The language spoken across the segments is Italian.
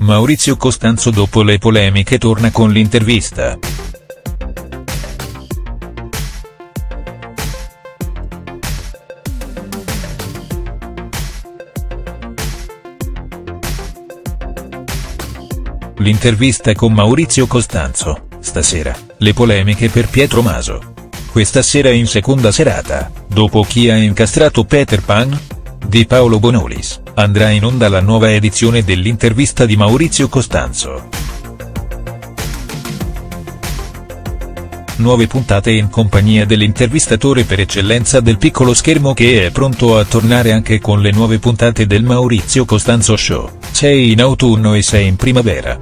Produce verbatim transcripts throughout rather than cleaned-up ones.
Maurizio Costanzo dopo le polemiche torna con l'intervista. L'intervista con Maurizio Costanzo, stasera, le polemiche per Pietro Maso. Questa sera in seconda serata, dopo Chi ha incastrato Peter Pan? Di Paolo Bonolis, andrà in onda la nuova edizione dell'intervista di Maurizio Costanzo. Nuove puntate in compagnia dell'intervistatore per eccellenza del piccolo schermo, che è pronto a tornare anche con le nuove puntate del Maurizio Costanzo Show, sei in autunno e sei in primavera.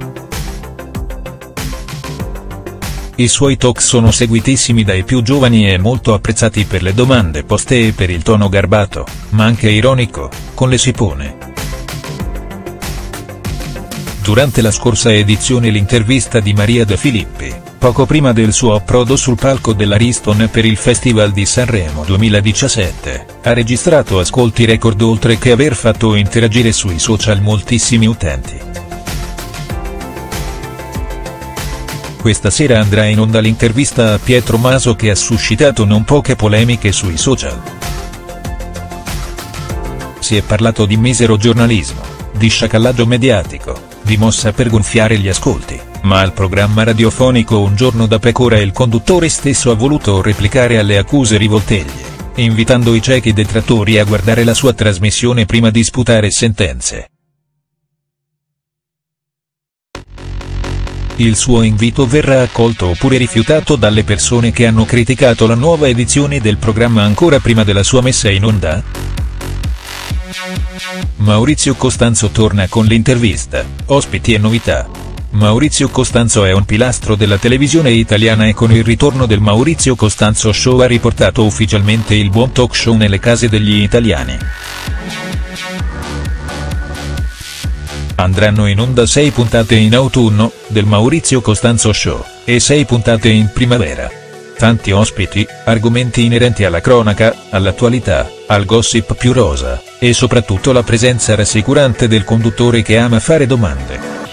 I suoi talk sono seguitissimi dai più giovani e molto apprezzati per le domande poste e per il tono garbato, ma anche ironico, con le si pone. Durante la scorsa edizione l'intervista di Maria De Filippi, poco prima del suo approdo sul palco dell'Ariston per il Festival di Sanremo duemiladiciassette, ha registrato ascolti record oltre che aver fatto interagire sui social moltissimi utenti. Questa sera andrà in onda l'intervista a Pietro Maso, che ha suscitato non poche polemiche sui social. Si è parlato di misero giornalismo, di sciacallaggio mediatico, di mossa per gonfiare gli ascolti, ma al programma radiofonico Un giorno da pecora il conduttore stesso ha voluto replicare alle accuse rivolteglie, invitando i ciechi detrattori a guardare la sua trasmissione prima di sputare sentenze. Il suo invito verrà accolto oppure rifiutato dalle persone che hanno criticato la nuova edizione del programma ancora prima della sua messa in onda? Maurizio Costanzo torna con l'intervista, ospiti e novità. Maurizio Costanzo è un pilastro della televisione italiana e con il ritorno del Maurizio Costanzo Show ha riportato ufficialmente il buon talk show nelle case degli italiani. Andranno in onda sei puntate in autunno, del Maurizio Costanzo Show, e sei puntate in primavera. Tanti ospiti, argomenti inerenti alla cronaca, all'attualità, al gossip più rosa, e soprattutto la presenza rassicurante del conduttore che ama fare domande.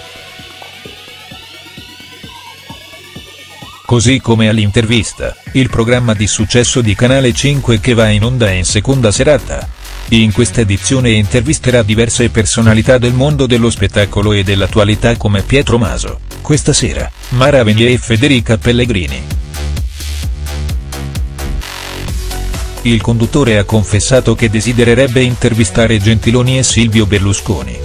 Così come all'intervista, il programma di successo di Canale cinque che va in onda in seconda serata. In questa edizione intervisterà diverse personalità del mondo dello spettacolo e dell'attualità come Pietro Maso, questa sera, Mara Venier e Federica Pellegrini. Il conduttore ha confessato che desidererebbe intervistare Gentiloni e Silvio Berlusconi.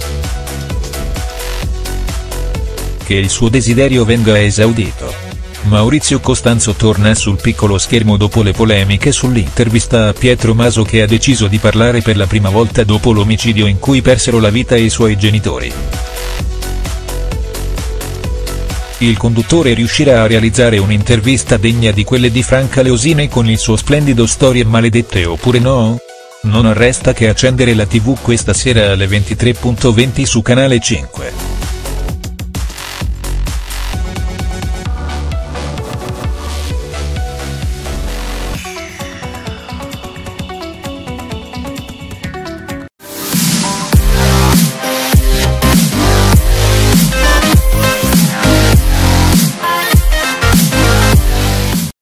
Che il suo desiderio venga esaudito. Maurizio Costanzo torna sul piccolo schermo dopo le polemiche sull'intervista a Pietro Maso, che ha deciso di parlare per la prima volta dopo l'omicidio in cui persero la vita i suoi genitori. Il conduttore riuscirà a realizzare un'intervista degna di quelle di Franca Leosini con il suo splendido Storie maledette oppure no? Non resta che accendere la tivù questa sera alle ventitré e venti su Canale cinque.